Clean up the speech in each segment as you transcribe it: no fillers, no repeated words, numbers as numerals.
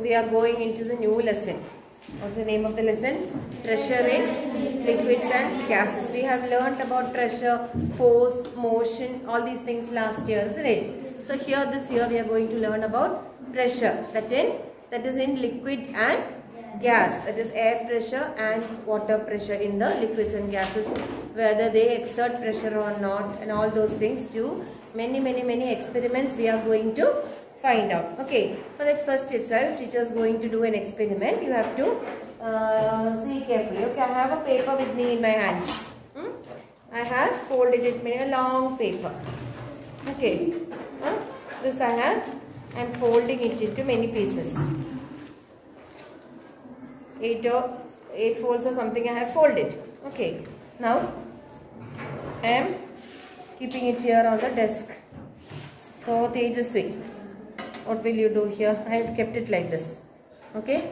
we are going into the new lesson. What's the name of the lesson? Pressure in liquids and gases. We have learnt about pressure, force, motion, all these things last year, isn't it? So here this year we are going to learn about pressure. That is in liquid and gas. That is air pressure and water pressure in the liquids and gases. Whether they exert pressure or not, and all those things. Do many experiments we are going to find out. Okay, for that first itself, teacher is going to do an experiment. You have to see carefully. Okay, I have a paper with me in my hand. I have folded it in a long paper. Okay, this I have. I am folding it into many pieces. 8 folds or something I have folded. Okay, now I am keeping it here on the desk. So Tejaswi, what will you do here? I have kept it like this. Okay,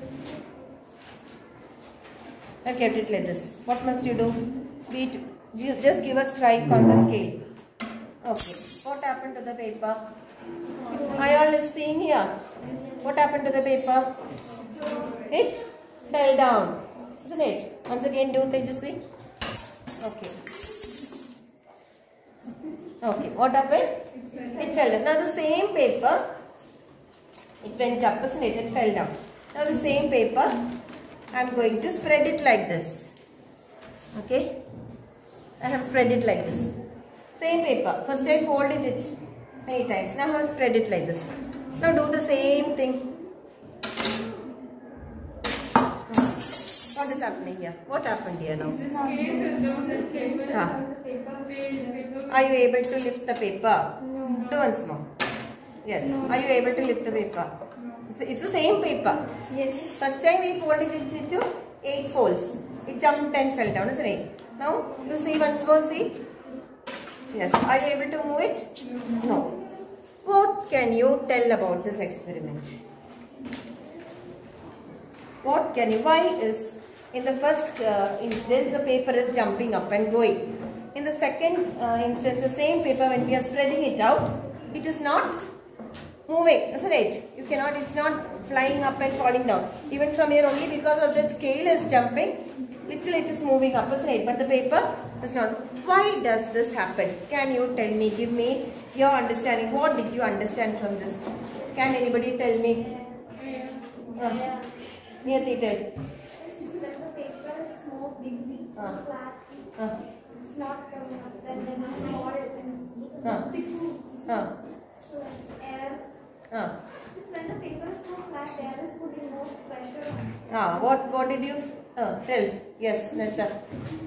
I have kept it like this. What must you do? Just give a strike on the scale. Okay, what happened to the paper? Are you all seeing here? What happened to the paper? It fell down, isn't it? Once again do, Tejaswi. Okay. Okay, what happened? It fell down. Now the same paper, it went up, isn't it? It fell down. Now the same paper, I am going to spread it like this. Okay, I have spread it like this. Same paper. First I folded it many times. Now I have spread it like this. Now do the same thing. What is happening here? What happened here now? Are you able to lift the paper? No. Do once more. Yes. No. Are you able to lift the paper? It's the same paper. Yes. First time we folded it into 8 folds. It jumped and fell down, isn't it? Now you see once more, see? Yes. Are you able to move it? No. What can you tell about this experiment? What can you? Why is in the first instance the paper is jumping up and going? In the second instance, the same paper, when we are spreading it out, it is not moving, isn't it? You cannot, it's not flying up and falling down. Even from here only, because of that scale is jumping, little it is moving up, isn't it? But the paper is not. Why does this happen? Can you tell me, give me your understanding. What did you understand from this? Can anybody tell me? Niyati, tell. When the paper is more big, flat, it's not coming up, then there is small and big air. When the paper is more flat, air is putting more pressure on it. What did you tell? Yes, Nasha.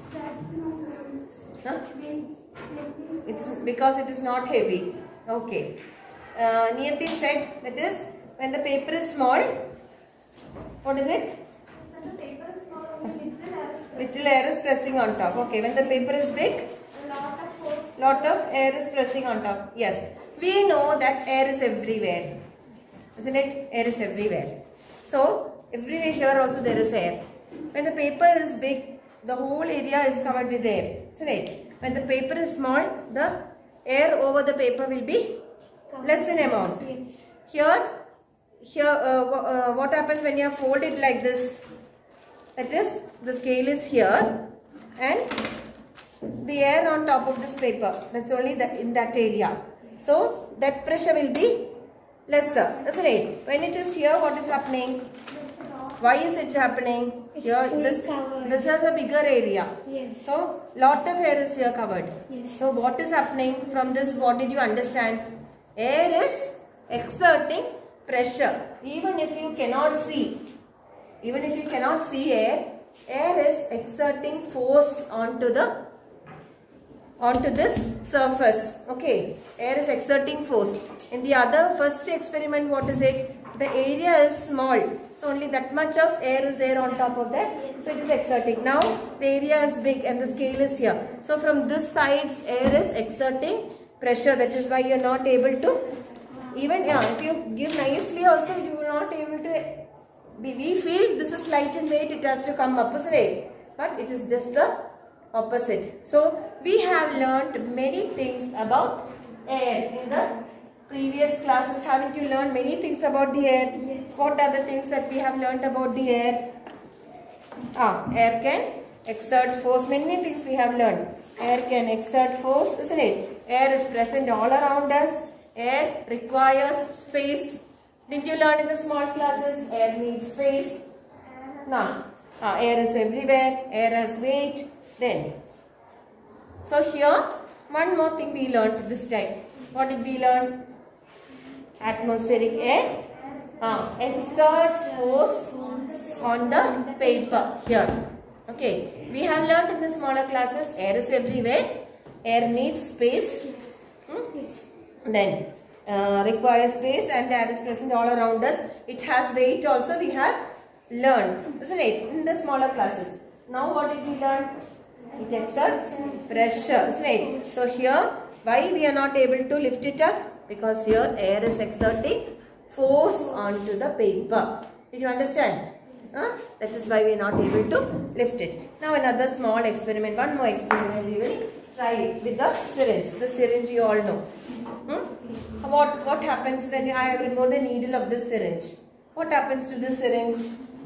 It's because it is not heavy. Okay. Niyati said that is when the paper is small. What is it? When the paper is small, only little air is pressing on top. Okay. When the paper is big, lot of air is pressing on top. Yes. We know that air is everywhere. Isn't it? Air is everywhere. So, everywhere here also there is air. When the paper is big, the whole area is covered with air. Isn't it? When the paper is small, the air over the paper will be less in amount. Here, what happens when you fold it like this? That is, the scale is here and the air on top of this paper. That's only in that area. So, that pressure will be lesser, isn't it? When it is here, what is happening? Why is it happening? Here, this has a bigger area. Yes. So, lot of air is here covered. Yes. So, what is happening from this? What did you understand? Air is exerting pressure. Even if you cannot see air is exerting force onto this surface. Okay, air is exerting force. In the first experiment, what is it? The area is small, so only that much of air is there on top of that. So it is exerting. Now the area is big and the scale is here. So from this side, air is exerting pressure. That is why you are not able to. Even if you give nicely also, you are not able to. We feel this is light in weight, it has to come up, isn't it? But it is just the opposite. So we have learnt many things about air in the Previous classes, haven't you learned many things about the air? Yes. What are the things that we have learnt about the air? Air can exert force. Many things we have learned. Air can exert force, isn't it? Air is present all around us. Air requires space. Didn't you learn in the small classes? Air needs space. No. Air is everywhere. Air has weight. Then. So here, one more thing we learnt this time. What did we learn? Atmospheric air exerts force on the paper. Here. Okay. We have learnt in the smaller classes, air is everywhere. Air needs space. Then requires space, and air is present all around us. It has weight also, we have learned, isn't it, in the smaller classes. Now what did we learn? It exerts pressure, isn't it? So here, why we are not able to lift it up? Because here air is exerting force onto the paper. Did you understand? That is why we are not able to lift it. Now another small experiment, one more experiment we will try it with the syringe. The syringe you all know. What happens when I remove the needle of the syringe? What happens to the syringe?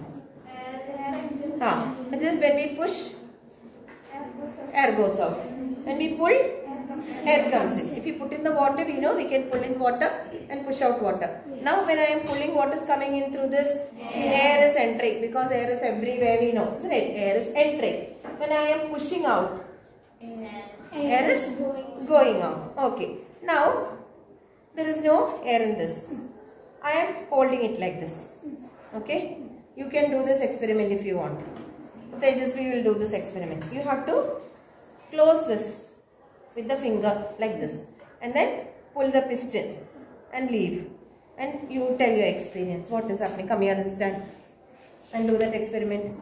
That is when we push, air goes out. When we pull, air comes in. If you put in the water, we know we can pull in water and push out water. Now when I am pulling, what is coming in through this? Air is entering, because air is everywhere, we know, isn't it? Air is entering. When I am pushing out, air is going out. Okay. Now there is no air in this. I am holding it like this. Okay. You can do this experiment if you want. Tejasvi will do this experiment. You have to close this with the finger like this, and then pull the piston and leave, and you tell your experience what is happening. Come here and stand and do that experiment.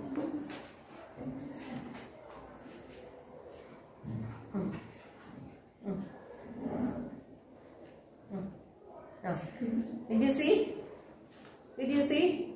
Did you see? Did you see?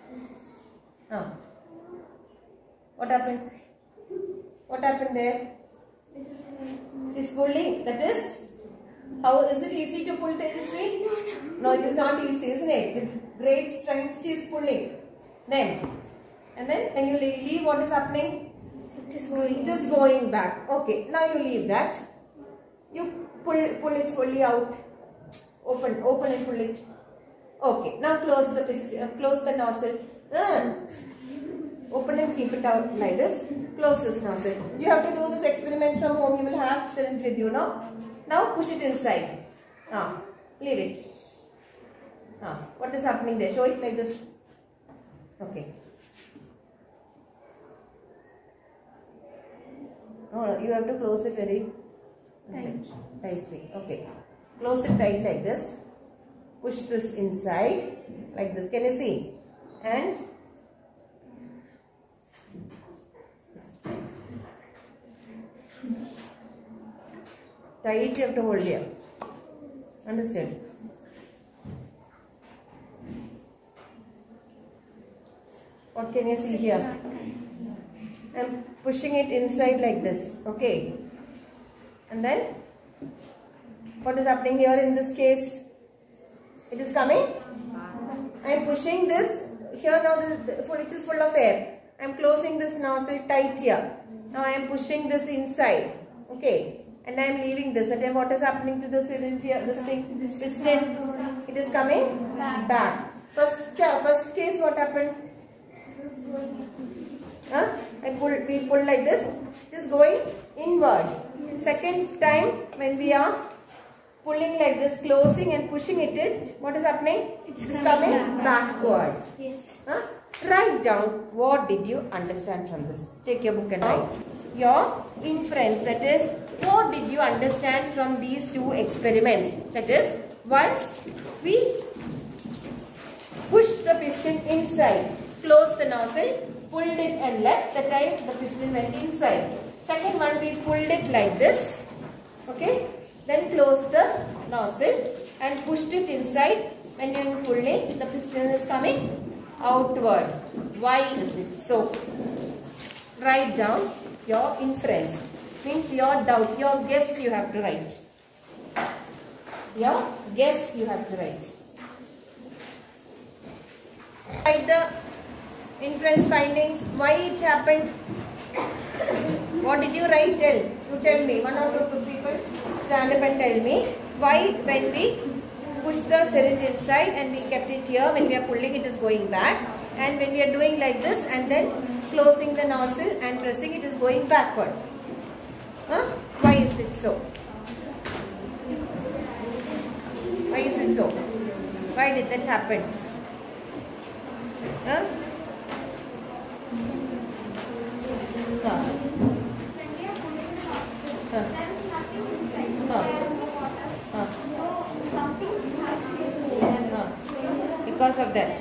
What happened? What happened there? She's pulling. That is, how is it easy to pull, Tejasvi? No, it is not easy, isn't it? With great strength she is pulling. Then, and then when you leave, what is happening? It is going back. Okay, now you leave that. You pull it fully out. Open and pull it. Okay, now close the piston, close the nozzle. Open and keep it out like this. Close this nozzle. You have to do this experiment from home. You will have syringe with you, no? Now push it inside. Leave it. What is happening there? Show it like this. Okay. No, you have to close it very tightly. Okay. Close it tight like this. Push this inside like this. Can you see? And tight you have to hold here. Understand? What can you see here? I am pushing it inside like this. Okay. And then what is happening here in this case? It is coming. I am pushing this. Here now it is full of air. I am closing this nozzle tight here. Now I am pushing this inside. Okay. And I am leaving this. That time what is happening to the syringe here? This thing, this piston, it is coming back. First case, what happened? We pull like this. It is going inward. Second time when we are pulling like this, closing and pushing it, what is happening? It's coming backward. Yes. Write down what did you understand from this. Take your book and write your inference, that is, what did you understand from these two experiments? That is, once we push the piston inside, close the nozzle, pulled it and left, the time the piston went inside. Second one, we pulled it like this, okay, then closed the nozzle and pushed it inside. When you are pulling, the piston is coming outward. Why is it so? Write down your inference. Means your doubt, your guess you have to write. Your guess you have to write. Write the inference findings. Why it happened? What did you write? You tell me. One or two people stand up and tell me why when we push the syringe inside and we kept it here, when we are pulling it is going back, and when we are doing like this and then closing the nozzle and pressing it is going backward. Why is it so? Why is it so? Why did that happen? Because of that.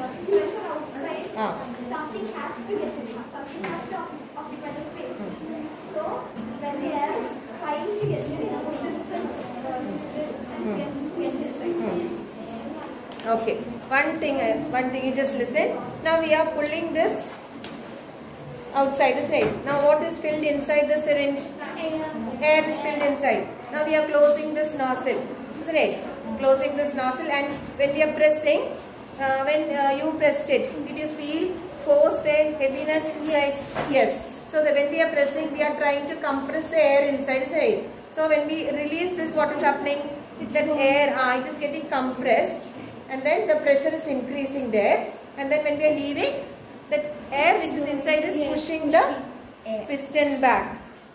Something has to get in. Something has to occupy the space. So when the air is trying to get in, it pushes the gets inside. Okay. One thing you just listen. Now we are pulling this outside, isn't it? Now what is filled inside the syringe? Air is filled inside. Now we are closing this nozzle, isn't it? Closing this nozzle, and when we are pressing, when you pressed it, did you feel force there, heaviness inside? Yes. So when we are pressing, we are trying to compress the air inside, isn't it? So when we release this, what is happening? That air, it is getting compressed, and then the pressure is increasing there, and then when we are leaving, that air which is inside is pushing the piston back.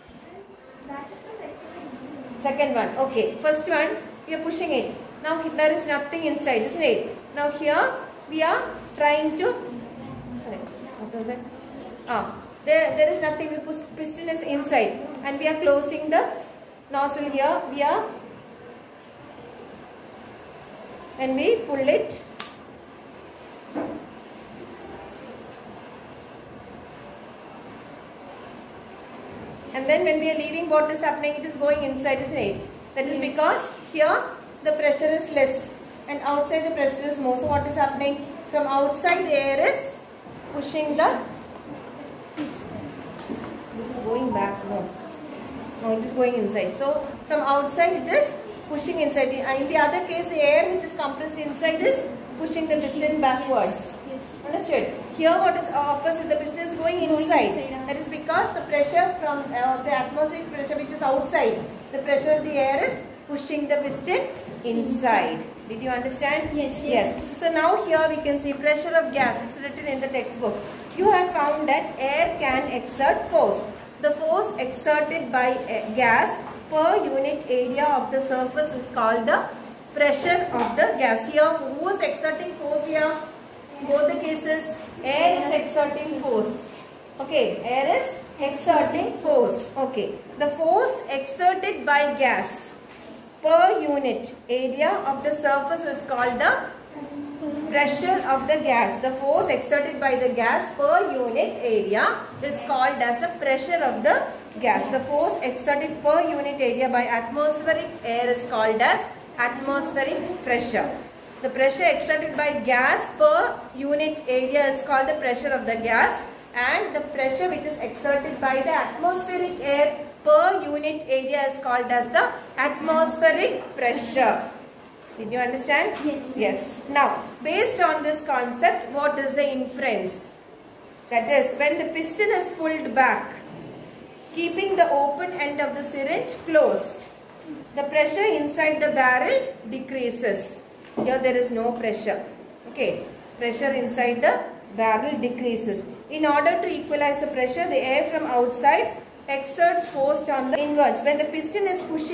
Second one, okay. First one, we are pushing it. Now there is nothing inside, isn't it? Now here we are trying to. Sorry, what was it? There is nothing. The piston is inside, and we are closing the nozzle here. We are, when we pull it, and then when we are leaving, what is happening? It is going inside, isn't it? That is because here the pressure is less and outside the pressure is more. So what is happening? From outside the air is pushing the. This is going back. No, it is going inside. So from outside it is pushing inside. In the other case, the air which is compressed inside is pushing the piston backwards. Understood? Here what is opposite? The piston is going inside. That is because the pressure from the atmospheric pressure which is outside, the pressure of the air is pushing the piston inside. Did you understand? Yes. So now here we can see pressure of gas. It's written in the textbook. You have found that air can exert force. The force exerted by gas per unit area of the surface is called the pressure of the gas. Here, who is exerting force here? In both the cases, air is exerting force. Okay, air is exerting force. Okay, the force exerted by gas per unit area of the surface is called the pressure of the gas. The force exerted by the gas per unit area is called as the pressure of the gas. The force exerted per unit area by atmospheric air is called as atmospheric pressure. The pressure exerted by gas per unit area is called the pressure of the gas, and the pressure which is exerted by the atmospheric air per unit area is called as the atmospheric pressure. Did you understand? Yes. Now, based on this concept, what is the inference? That is, when the piston is pulled back, keeping the open end of the syringe closed, the pressure inside the barrel decreases. Here there is no pressure. Okay. Pressure inside the barrel decreases. In order to equalize the pressure, the air from outside exerts force on the inwards. When the piston is pushed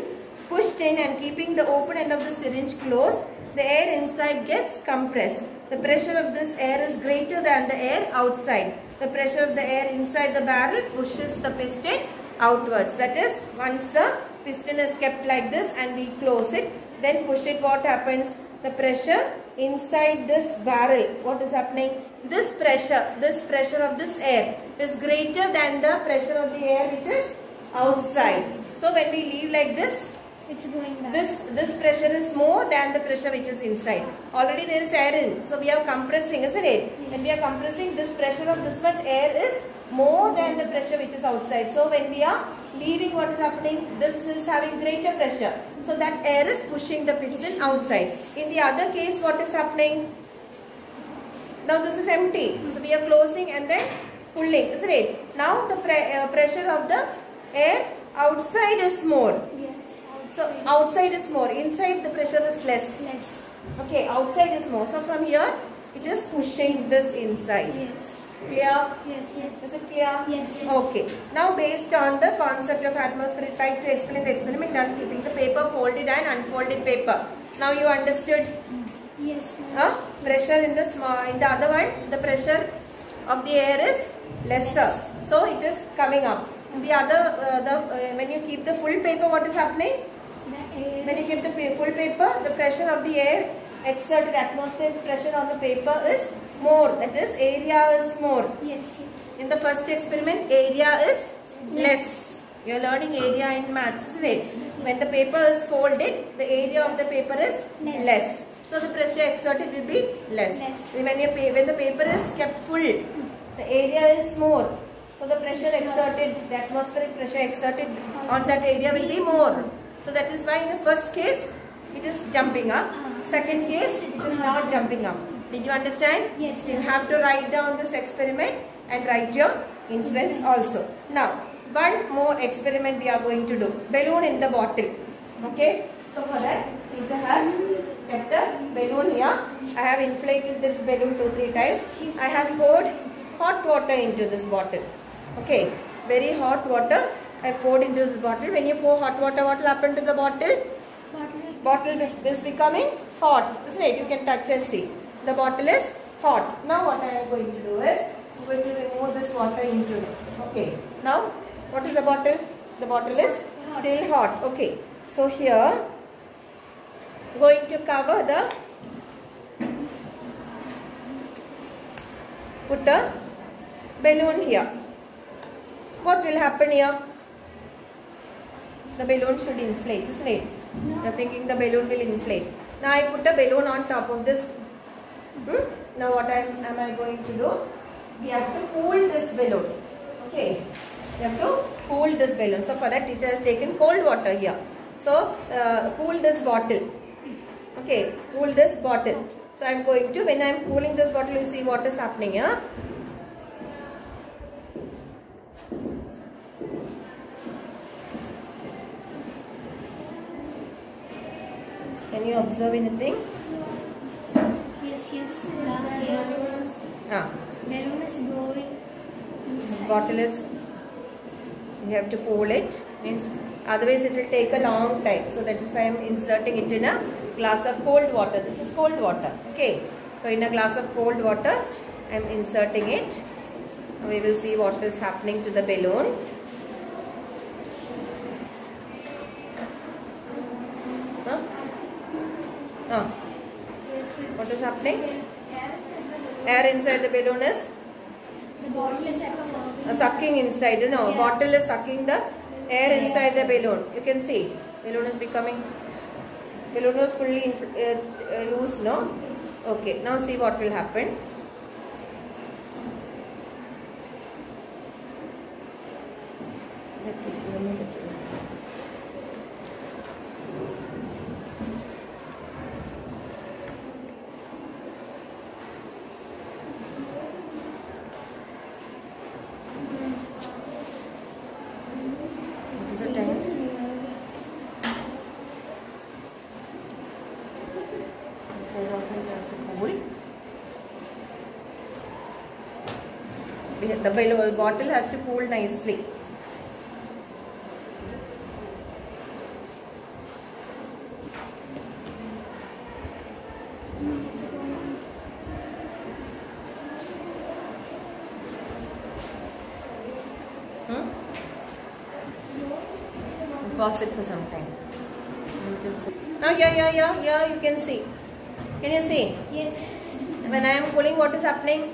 in and keeping the open end of the syringe closed, the air inside gets compressed. The pressure of this air is greater than the air outside. The pressure of the air inside the barrel pushes the piston outwards. That is, once the piston is kept like this and we close it, then push it, what happens? The pressure inside this barrel, what is happening? This pressure of this air is greater than the pressure of the air which is outside. So when we leave like this, it's going back. This pressure is more than the pressure which is inside. Already there is air in, so we are compressing, isn't it? When we are compressing, this pressure of this much air is more than the pressure which is outside. So when we are leaving, what is happening? This is having greater pressure. So that air is pushing the piston outside. In the other case, what is happening? Now this is empty. So we are closing and then pulling, isn't it? Now the pressure of the air outside is more. Yes. So outside is more. Inside the pressure is less. Okay, outside is more. So from here, it is pushing this inside. Yes. Clear? Yes. Is it clear? Yes. Okay. Now based on the concept of atmosphere, try to explain the experiment on keeping the paper folded and unfolded paper. Now you understood? Yes. Pressure in the other one, the pressure of the air is lesser. So it is coming up. The other, when you keep the full paper, what is happening? When you keep the full paper, the pressure of the air exerted, atmospheric pressure on the paper is more. That is, area is more. Yes. In the first experiment, area is less. You are learning area in maths, isn't it? When the paper is folded, the area of the paper is less. So the pressure exerted will be less. When the paper is kept full, the area is more. So the pressure exerted, the atmospheric pressure exerted on that area will be more. So that is why in the first case, it is jumping up. Second case, it is not jumping up. Did you understand? Yes. You have to write down this experiment and write your inference also. Now, one more experiment we are going to do. Balloon in the bottle. Okay. So for that, teacher has kept a balloon here. I have inflated this balloon 2-3 times. I have poured hot water into this bottle. Okay. Very hot water I poured into this bottle. When you pour hot water, what will happen to the bottle? Bottle is becoming hot, isn't it? You can touch and see. The bottle is hot. Now what I am going to do is, I am going to remove this water into it. Okay. Now, what is the bottle? The bottle is still hot. Okay. So here, I am going to cover the, put a balloon here. What will happen here? The balloon should inflate, isn't it? You are thinking the balloon will inflate. Now I put a balloon on top of this. Now what am I going to do? We have to cool this balloon. Okay. We have to cool this balloon. So for that, teacher has taken cold water here. So cool this bottle. Okay. Cool this bottle. So I am going to, when I am cooling this bottle, you see what is happening here. Can you observe anything? Yes. Balloon is going. This bottle is, you have to cool it. Means otherwise it will take a long time. So that is why I am inserting it in a glass of cold water. This is cold water. Okay. So in a glass of cold water, I am inserting it. Now we will see what is happening to the balloon. What is happening? Air inside the balloon is? The bottle is sucking inside. No, bottle is sucking the air inside the balloon. You can see. Balloon is becoming, balloon was fully loose, no? Okay, now see what will happen. The bottle has to cool nicely. Pause it for some time. Now, yeah, you can see. Can you see? Yes. When I am cooling, what is happening?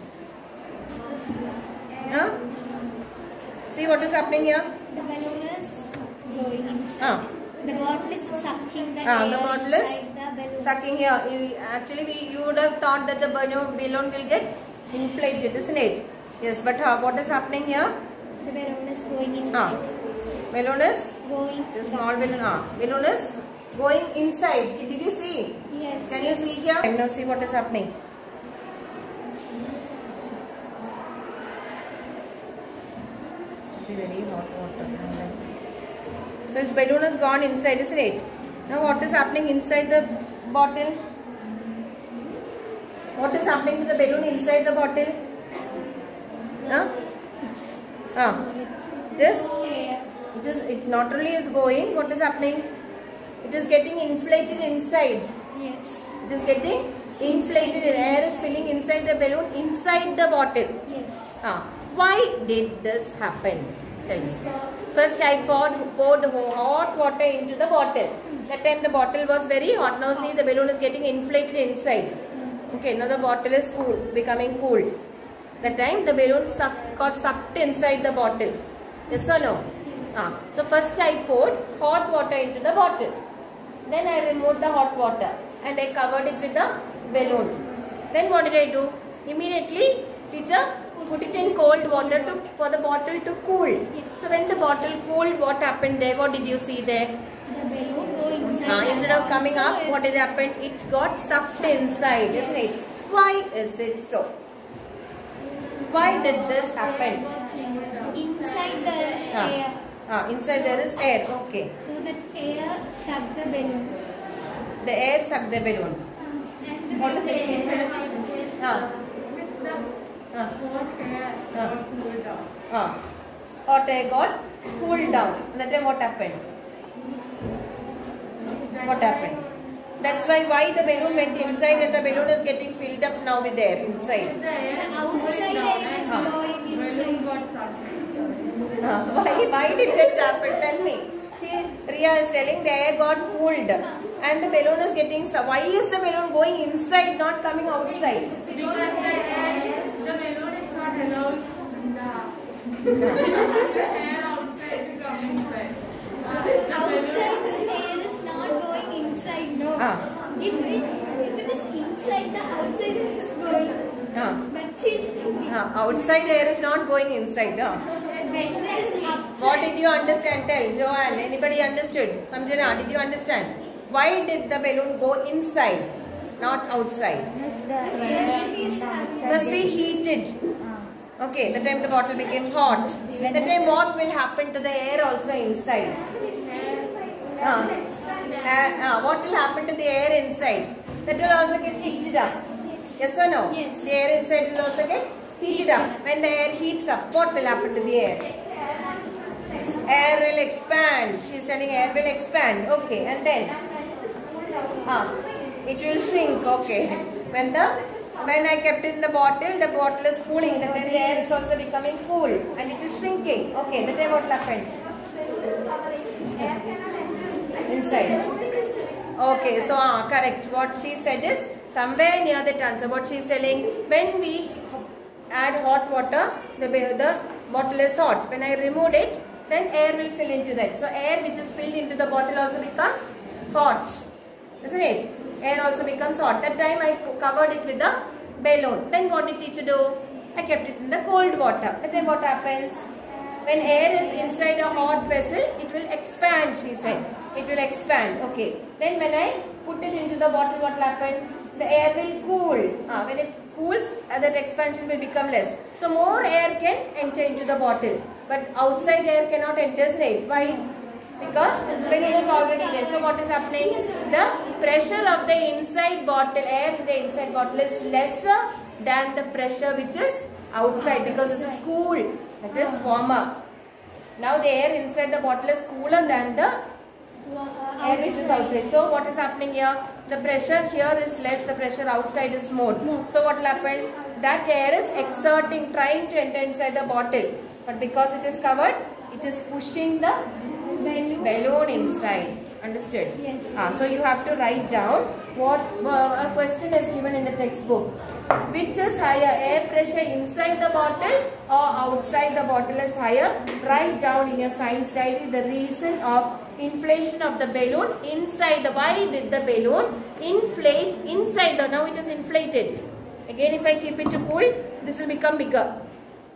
See what is happening here? The balloon is going inside. The bottle is sucking the air the bottle is inside the balloon. Sucking here. Actually, you would have thought that the balloon will get inflated, isn't it? Yes, but what is happening here? The balloon is going inside. Balloon is Going. the small balloon. Balloon is going inside. Did you see? Yes. Can you see here? Now see what is happening. Very hot water. So this balloon has gone inside, isn't it? Now what is happening inside the bottle? What is happening to the balloon inside the bottle? It not only is going, what is happening? It is getting inflated inside. Yes. It is getting inflated. Air is filling inside the balloon, inside the bottle. Yes. Why did this happen? Tell me. First I poured hot water into the bottle. That time the bottle was very hot. Now see the balloon is getting inflated inside. Okay, now the bottle is cool, becoming cool. That time the balloon got sucked inside the bottle. Yes or no? So first I poured hot water into the bottle. Then I removed the hot water and I covered it with the balloon. Then what did I do? Immediately, teacher, put it in cold water for the bottle to cool. Yes. So when the bottle cooled, what happened there? What did you see there? The balloon go inside. Instead of coming up, what has happened? It got sucked inside, isn't it? Why is it so? Why did this happen? Inside there is air. Inside there is air. Okay. So that air sucked the balloon. The air sucked the balloon. And What does it mean? Hot air got cooled down. That time what happened? What happened? That's why the balloon went inside and the balloon is getting filled up now with air inside. the outside air is blowing inside. Why did that happen? Tell me. See, Riya is telling the air got cooled and the balloon is getting. Why is the balloon going inside, not coming outside? Because the balloon is not allowed the air outside to come inside. Outside the air is not going inside. No. If it is inside, the outside is going. But she's thinking. Outside air is not going inside. When it is outside. What did you understand? Tell Joanne. Anybody understood? Samjana, did you understand? Why did the balloon go inside, not outside? Must be heated. Okay, the time the bottle became hot. The time what will happen to the air also inside? What will happen to the air inside? That will also get heated up. Yes or no? Yes. The air inside will also get heated up. When the air heats up, what will happen to the air? Air will expand. She is telling air will expand. Okay, and then? It will shrink. Okay. When I kept it in the bottle is cooling. Then the air is also becoming cool and it is shrinking. Okay, that time what will happen? Inside. Okay, so correct. What she said is somewhere near that answer. What she is telling, when we add hot water, the bottle is hot. When I removed it, then air will fill into that. So air which is filled into the bottle also becomes hot. Isn't it? Air also becomes hot. That time I covered it with a balloon. Then what did teacher do? I kept it in the cold water. And then what happens? When air is inside a hot vessel, it will expand, she said. It will expand. Okay. Then when I put it into the bottle, what will happen? The air will cool. When it cools, that expansion will become less. So more air can enter into the bottle. But outside air cannot enter, right? Why? Because when it is already there. So what is happening? The pressure of the inside bottle, air in the inside bottle is lesser than the pressure which is outside, because this is cool. It is warmer. Now the air inside the bottle is cooler than the air which is outside. So what is happening here? The pressure here is less, the pressure outside is more. So what will happen? That air is exerting, trying to enter inside the bottle. But because it is covered, it is pushing the balloon inside. Understood? Yes. So you have to write down what a question is given in the textbook. Which is higher, air pressure inside the bottle or outside the bottle is higher? Write down in your science diary the reason of inflation of the balloon inside the. Why did the balloon inflate inside the? Now it is inflated. Again, if I keep it to cool, this will become bigger.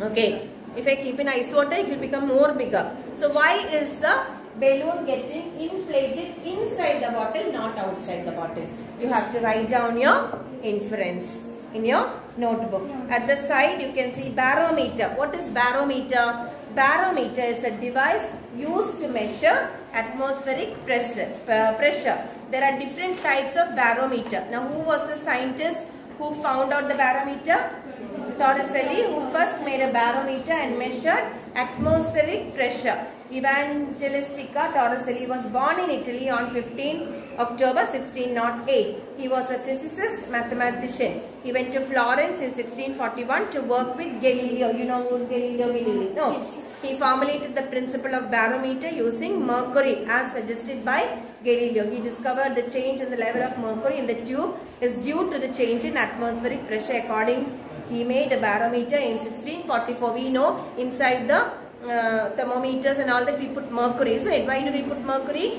Okay. If I keep in ice water, it will become more bigger. So why is the balloon getting inflated inside the bottle, not outside the bottle? You have to write down your inference in your notebook. At the side, you can see barometer. What is barometer? Barometer is a device used to measure atmospheric pressure. There are different types of barometer. Now, who was the scientist who found out the barometer? Torricelli, who first made a barometer and measured atmospheric pressure. Evangelistica Torricelli was born in Italy on 15 October 1608. He was a physicist, mathematician. He went to Florence in 1641 to work with Galileo. You know who is Galileo Galilei? No. Yes. He formulated the principle of barometer using mercury as suggested by Galileo. He discovered the change in the level of mercury in the tube is due to the change in atmospheric pressure. He made a barometer in 1644. We know inside the thermometers and all that we put mercury. So why do we put mercury?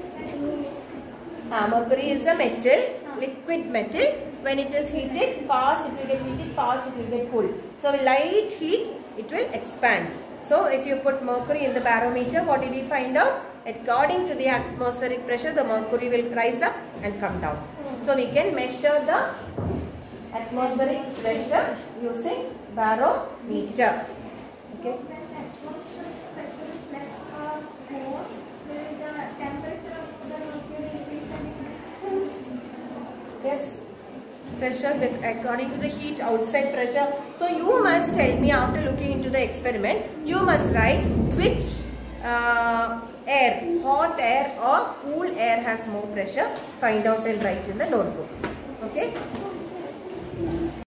Mercury is a metal, liquid metal. When it is heated fast, it will get heated fast, it will get cool. So light heat, it will expand. So if you put mercury in the barometer, what did we find out? According to the atmospheric pressure, the mercury will rise up and come down. So we can measure the atmospheric pressure using barometer. Okay. Yes, pressure according to the heat outside pressure. So you must tell me after looking into the experiment, you must write which air, hot air or cool air has more pressure. Find out and write in the notebook. Okay.